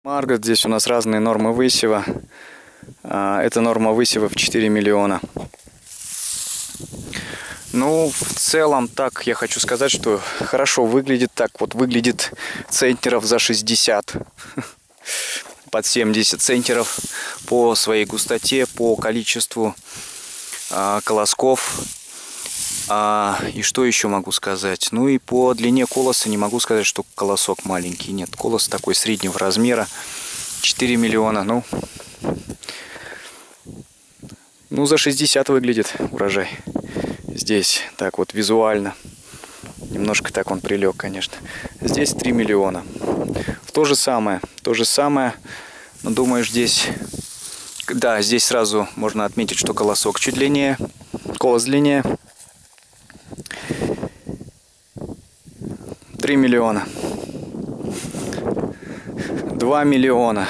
Маргот, здесь у нас разные нормы высева. Это норма высева в 4 миллиона. Ну, в целом, так я хочу сказать, что хорошо выглядит. Так вот выглядит центнеров за 60. Под 70 центнеров по своей густоте, по количеству колосков. И что еще могу сказать? Ну и по длине колоса не могу сказать, что колосок маленький. Нет, колос такой среднего размера. 4 миллиона. Ну за 60 выглядит урожай. Здесь так вот визуально. Немножко так он прилег, конечно. Здесь 3 миллиона. То же самое. Но думаю, здесь... Да, здесь сразу можно отметить, что колосок чуть длиннее. Колос длиннее. 3 миллиона. 2 миллиона.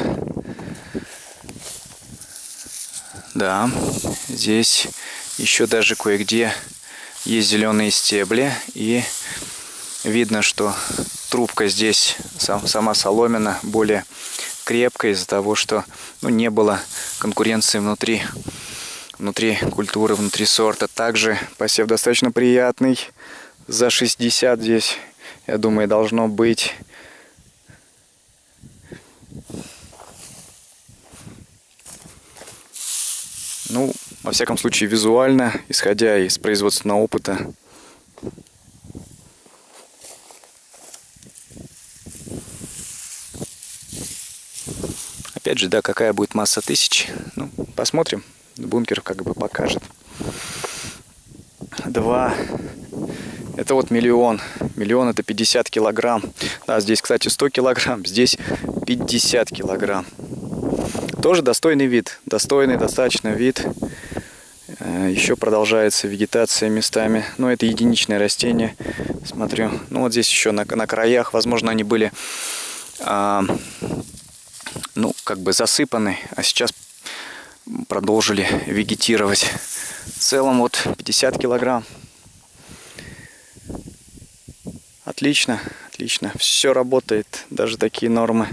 Да, здесь еще даже кое-где есть зеленые стебли. И видно, что трубка здесь, сама соломина, более крепкая из-за того, что не было конкуренции внутри культуры, внутри сорта. Также посев достаточно приятный. За 60 здесь, я думаю, должно быть. Ну, во всяком случае, визуально, исходя из производственного опыта. Опять же, да, какая будет масса тысяч. Ну, посмотрим. Бункер как бы покажет. 2. Это вот миллион. Миллион это 50 килограмм. Да, здесь, кстати, 100 килограмм. Здесь 50 килограмм. Тоже достойный вид. Достойный достаточно вид. Еще продолжается вегетация местами. Но это единичное растение. Смотрю. Ну вот здесь еще на краях. Возможно, они были как бы засыпаны. А сейчас продолжили вегетировать. В целом вот 50 килограмм. Отлично, отлично. Все работает, даже такие нормы.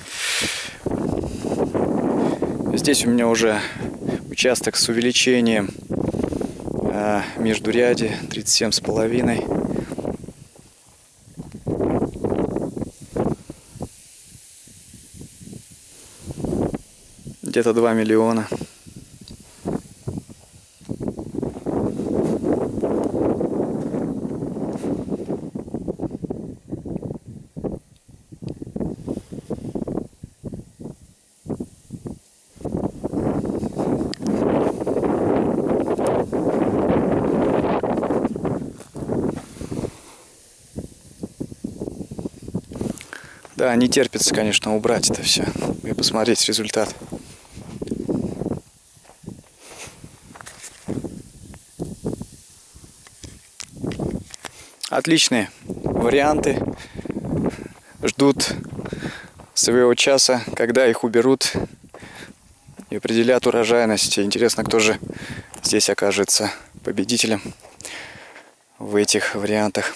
Здесь у меня уже участок с увеличением междурядья 37,5. Где-то 2 миллиона. Да, не терпится, конечно, убрать это все и посмотреть результат. Отличные варианты. Ждут своего часа, когда их уберут и определят урожайность. Интересно, кто же здесь окажется победителем в этих вариантах.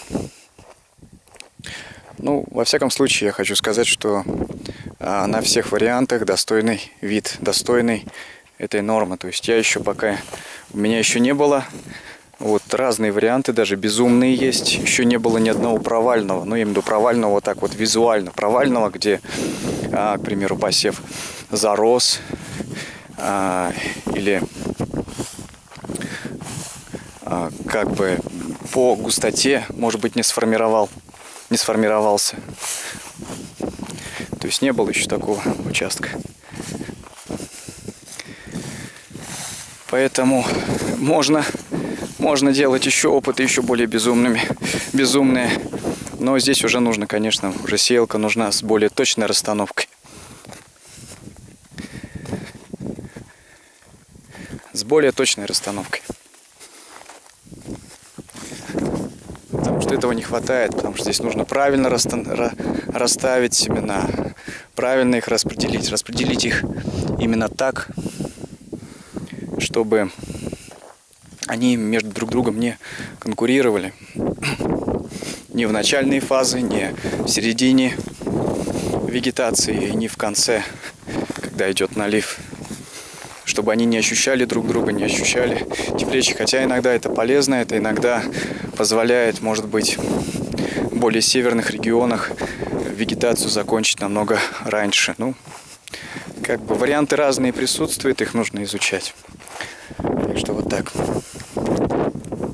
Ну, во всяком случае, я хочу сказать, что на всех вариантах достойный вид, достойный этой нормы. То есть я еще пока, у меня еще не было, вот разные варианты, даже безумные есть. Еще не было ни одного провального, ну, именно провального вот так вот визуально. Провального, где, к примеру, посев зарос или как бы по густоте, может быть, не сформировался. То есть не было еще такого участка. Поэтому можно делать еще опыты, еще более безумные. Но здесь уже нужно, конечно, уже сеялка нужна с более точной расстановкой. С более точной расстановкой. Потому что этого не хватает, потому что здесь нужно правильно расставить семена, правильно их распределить их именно так, чтобы они между друг другом не конкурировали. Ни в начальной фазе, ни в середине, вегетации и не в конце, когда идет налив. Чтобы они не ощущали друг друга, не ощущали теплечек. Хотя иногда это полезно, это иногда позволяет, может быть, в более северных регионах вегетацию закончить намного раньше. Ну, как бы варианты разные присутствуют, их нужно изучать. Так что вот так.